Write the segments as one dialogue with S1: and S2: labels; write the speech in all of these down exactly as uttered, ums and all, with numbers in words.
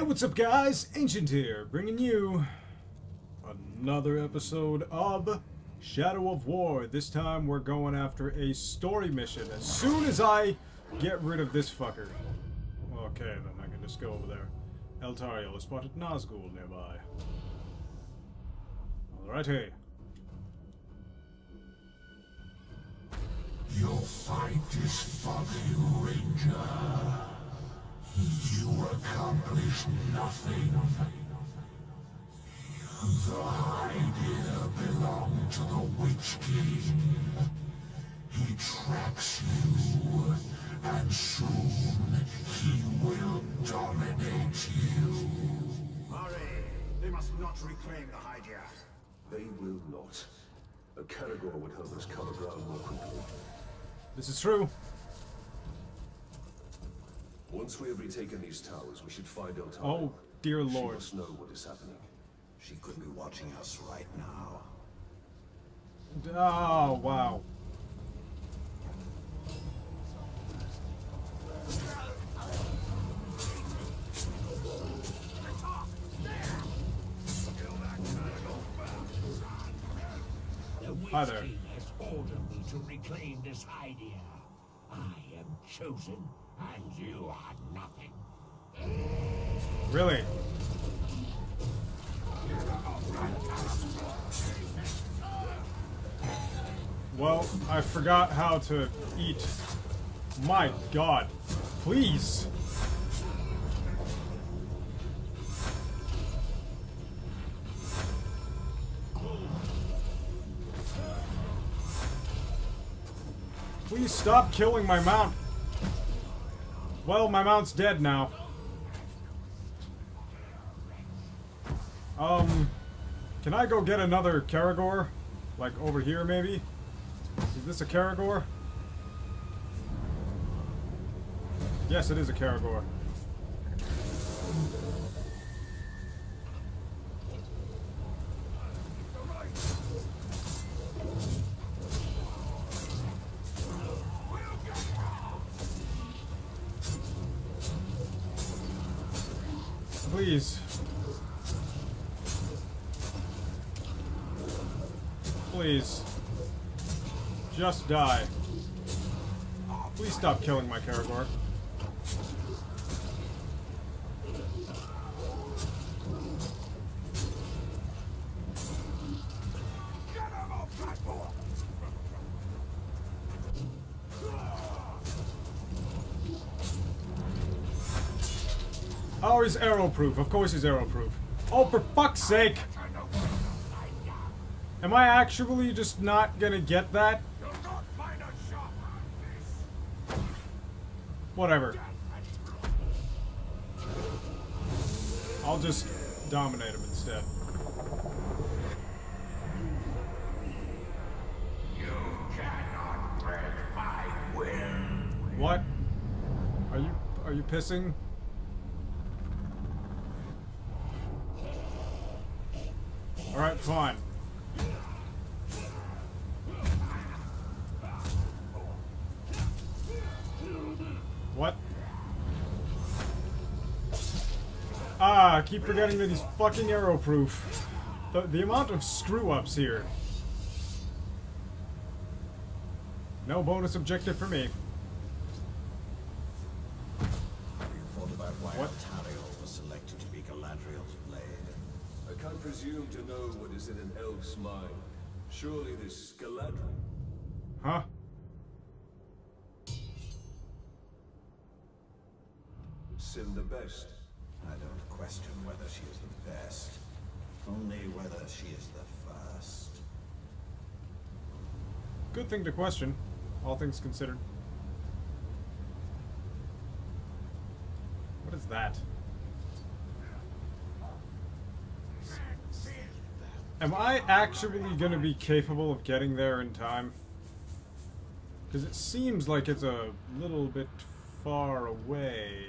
S1: What's up, guys? Ancient here, bringing you another episode of Shadow of War. This time we're going after a story mission as soon as I get rid of this fucker. Okay, then I can just go over there. Eltariel has spotted Nazgul nearby. Alrighty.
S2: Your fight is folly, Ranger. You accomplish nothing. The Hydir belong to the Witch King. He tracks you, and soon he will dominate you.
S3: Hurry! They must not reclaim the Hydir.
S4: They will not. A Caragor would help us cover ground more quickly.
S1: This is true.
S4: Once we have retaken these towers, we should find Eltariel.
S1: Oh, dear
S4: She
S1: Lord.
S4: must know what is happening.
S3: She could be watching us right now.
S1: Oh, wow. Hi there.
S5: The Witch King has ordered me to reclaim this Hydir. I am chosen, and you are nothing.
S1: Really? Well, I forgot how to eat. My God. Please. Please stop killing my mount. Well, my mount's dead now. Um, can I go get another Caragor? Like over here, maybe? Is this a Caragor? Yes, it is a Caragor. Please. Please. Just die. Please stop killing my Caragor. Oh, he's arrow-proof. Of course he's arrow-proof. Oh, for fuck's sake! Am I actually just not gonna get that? Whatever. I'll just dominate him instead.
S2: You cannot break my will.
S1: What? Are you are you pissing? Alright, fine. What? Ah, I keep forgetting that he's fucking arrow-proof. The, the amount of screw-ups here. No bonus objective for me.
S3: Have you thought about why
S1: What?
S3: Eltariel was selected to be Galadriel's blade?
S4: I can't presume to know what is in an elf's mind. Surely this Galadriel.
S1: Huh?
S4: Sin the best.
S3: I don't question whether she is the best. Only whether she is the first.
S1: Good thing to question, all things considered. What is that? Am I actually gonna be capable of getting there in time? Because it seems like it's a little bit far away.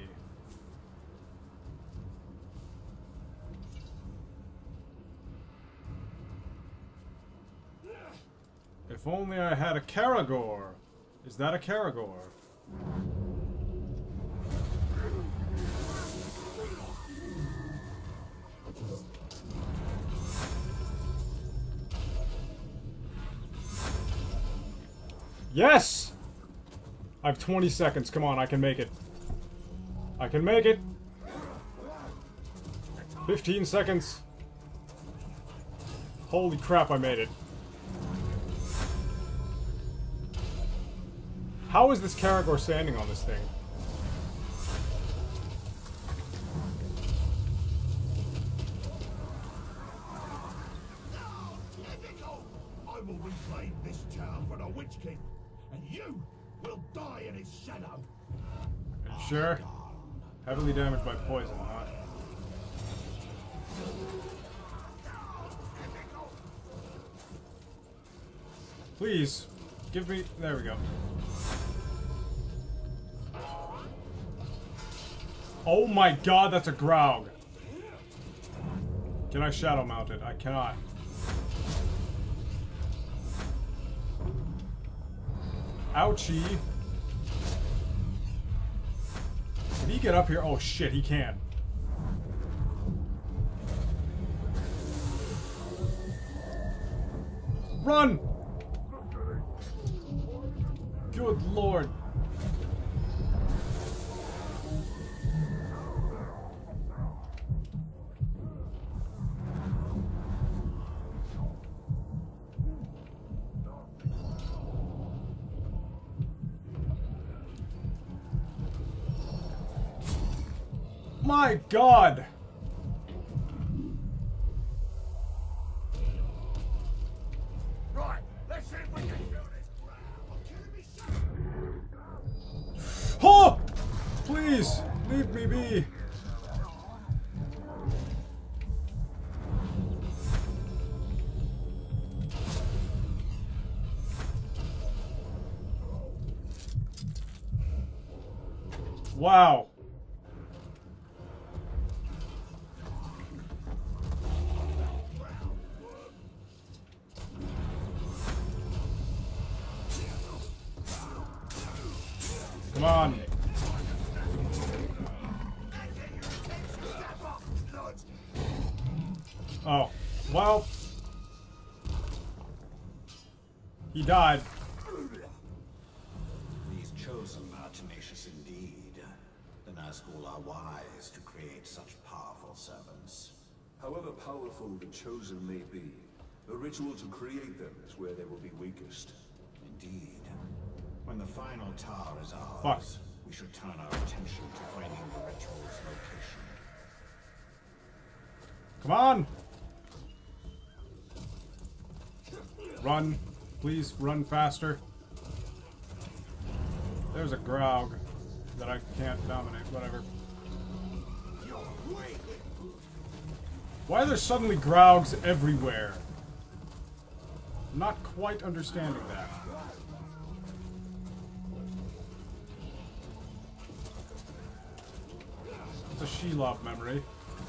S1: If only I had a Caragor. Is that a Caragor? Yes! I have twenty seconds. Come on, I can make it. I can make it. fifteen seconds. Holy crap, I made it. How is this Caragor standing on this thing?
S5: I will reclaim this town for the Witch King, and you will die in his shadow.
S1: Are you sure? Heavily damaged by poison, huh? Please, give me... There we go. Oh my god, that's a Graug. Can I shadow mount it? I cannot. Ouchie. Can he get up here? Oh shit, he can. Run! Good lord. My god!
S5: Right, let's see if we can do this.
S1: Oh! Please, leave me be. Wow. Come on. Oh, well. He died.
S3: These chosen are tenacious indeed. The Nazgul are wise to create such powerful servants.
S4: However powerful the chosen may be, the ritual to create them is where they will be weakest.
S3: Indeed. When the final tower is ours,
S1: Fuck.
S3: we should turn our attention to finding the ritual's location.
S1: Come on. Run. Please run faster. There's a Graug that I can't dominate. Whatever. Why are there suddenly Graugs everywhere? I'm not quite understanding that. It's a Shelob memory.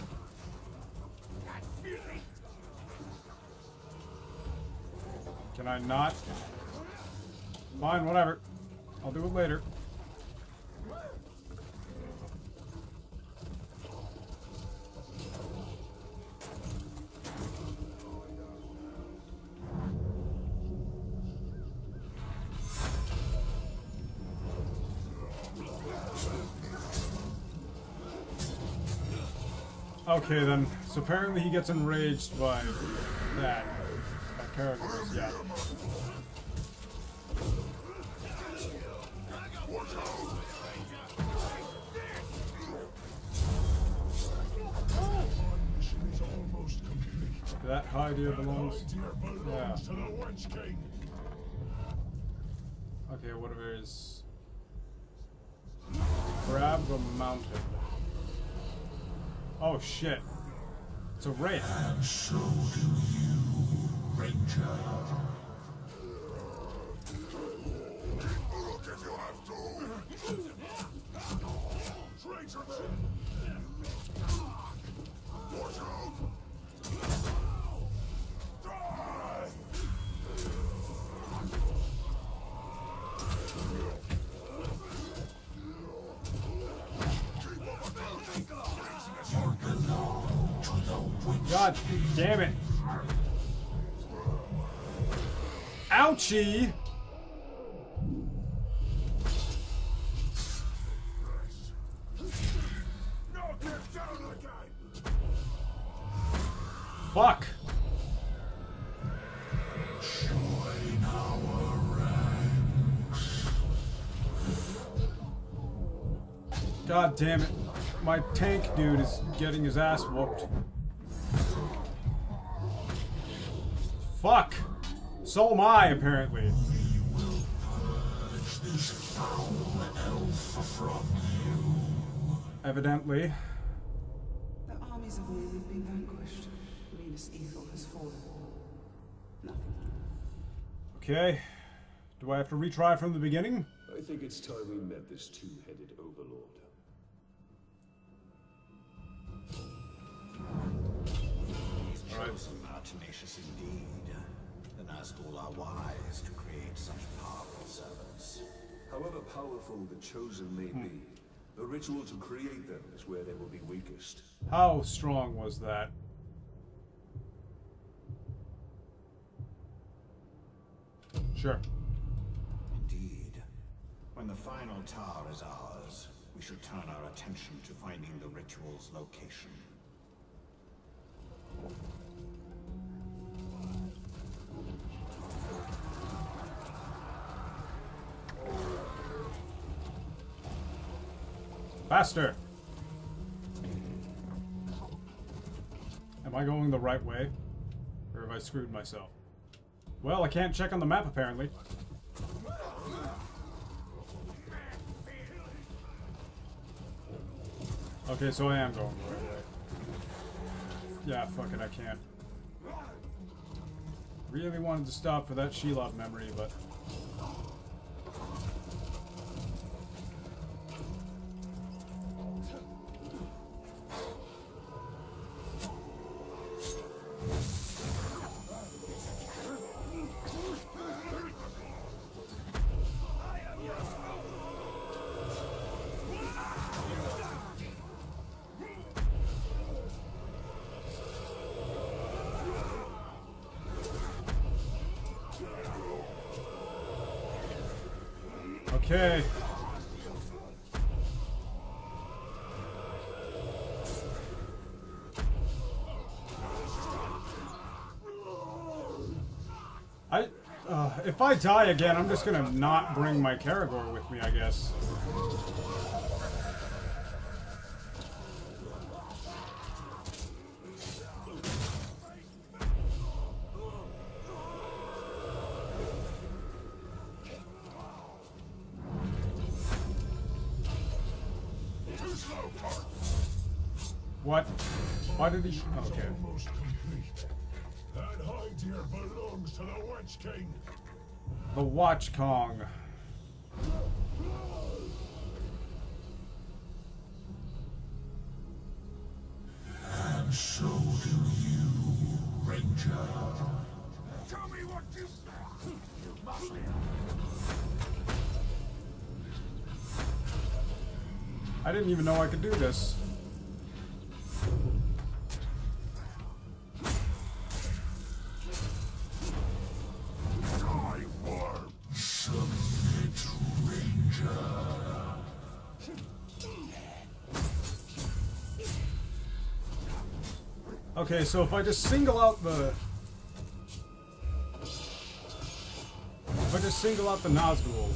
S1: Can I not? Fine, whatever. I'll do it later. Okay then, so apparently he gets enraged by that. That character, yeah. That hide here belongs. Yeah. Okay, whatever is. Grab the mountain. Oh shit. It's a wraith.
S2: And so do you, Ranger. Look if you have to. Traitors! Watch out! Die!
S1: God damn it. Ouchie! Fuck!
S2: Join our ranks.
S1: God damn it. My tank dude is getting his ass whooped. Fuck! So am I, apparently.
S2: We will purge this foul elf from you.
S1: Evidently.
S6: The armies of men have been vanquished. Venus Ethel has fallen. Nothing.
S1: Okay. Do I have to retry from the beginning?
S4: I think it's time we met this two-headed overlord.
S3: These chosen are tenacious indeed. The Nazgul are wise to create such powerful servants.
S4: However powerful the chosen may be, the ritual to create them is where they will be weakest.
S1: How strong was that? Sure.
S3: Indeed. When the final tower is ours, we should turn our attention to finding the ritual's location.
S1: Faster! Am I going the right way? Or have I screwed myself? Well, I can't check on the map, apparently. Okay, so I am going the right way. Yeah, fuck it, I can't. Really wanted to stop for that Shelob memory, but... Okay. I, uh, if I die again, I'm just gonna not bring my Karagor with me, I guess. What? Why did he? Okay.
S2: Almost complete. That hide here belongs to the Witch King.
S1: The Watch Kong.
S2: And so do you, Ranger.
S5: Tell me what you... You must...
S1: I didn't even know I could do this.
S2: I war. Submit, Ranger.
S1: Okay, so if I just single out the... If I just single out the Nazgul...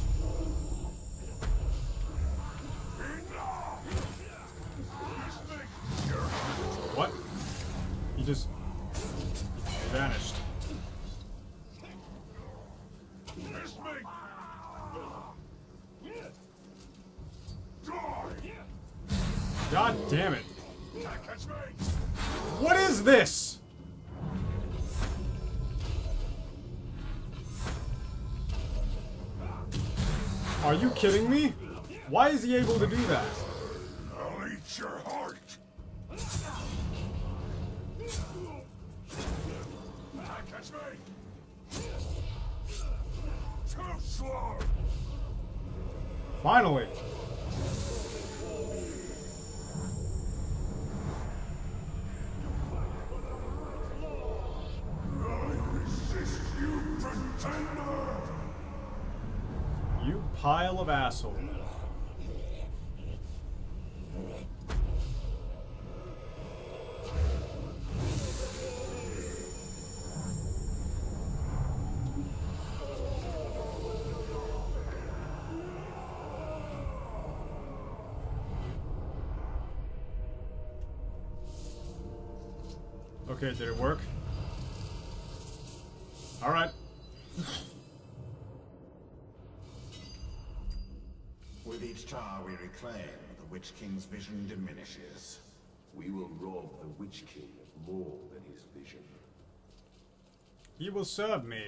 S1: What? He just... vanished. God damn it. What is this? Are you kidding me? Why is he able to do that?
S2: I'll eat your heart. Catch me. Too slow.
S1: Finally. You pile of asshole. Okay, did it work? Alright.
S3: With each tower we reclaim, the Witch King's vision diminishes.
S4: We will rob the Witch King of more than his vision.
S1: He will serve me.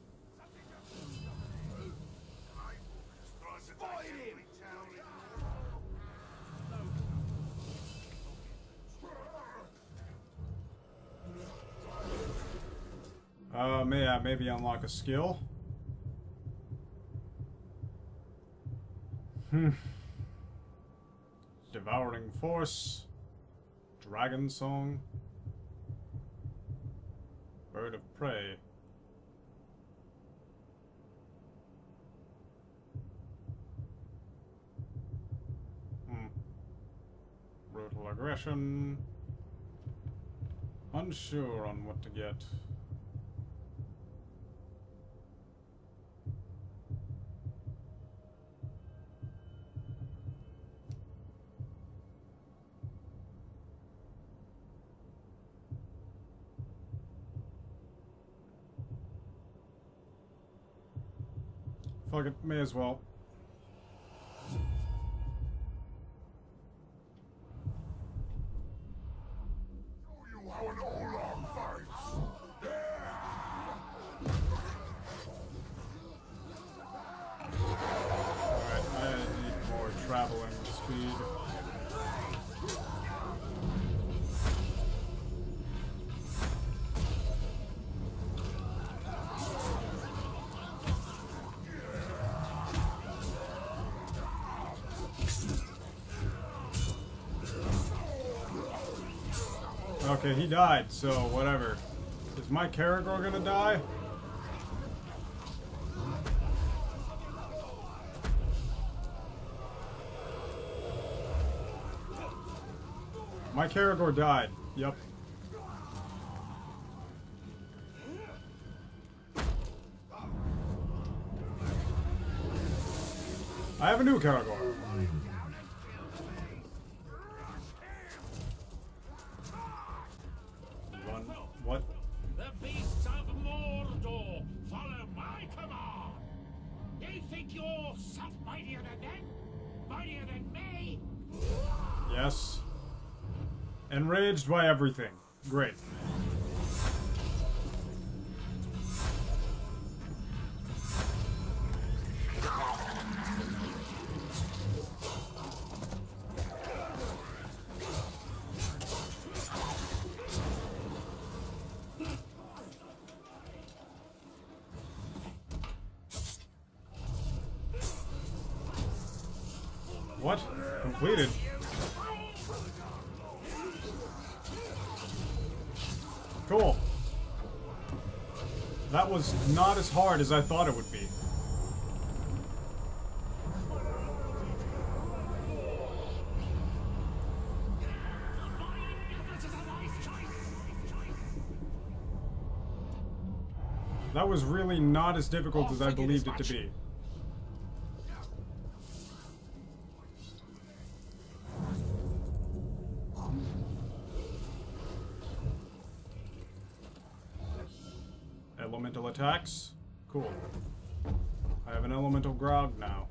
S1: Uh, may I maybe unlock a skill? Hmm. Devouring Force. Dragon Song. Bird of Prey. Hmm. Brutal Aggression. Unsure on what to get. Fuck it, may as well.
S2: Show you how an Oolong fights.
S1: Alright, I need more traveling speed. Okay, he died, so whatever. Is my Caragor gonna die? My Caragor died. Yep. I have a new Caragor. Run. What?
S5: The beasts of Mordor follow my command. They think you're some mightier than them? Mightier than me?
S1: Yes. Enraged by everything. Great. What? Completed. Cool. That was not as hard as I thought it would be. That was really not as difficult as I believed it to be. Elemental attacks? Cool. I have an elemental grog now.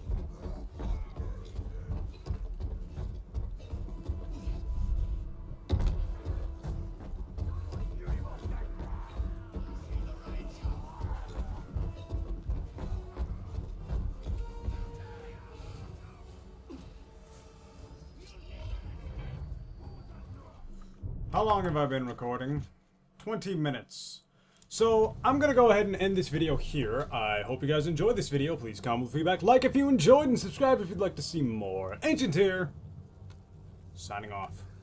S1: How long have I been recording? twenty minutes. So, I'm gonna go ahead and end this video here. I hope you guys enjoyed this video. Please comment with feedback, like if you enjoyed, and subscribe if you'd like to see more. Ancient here, signing off.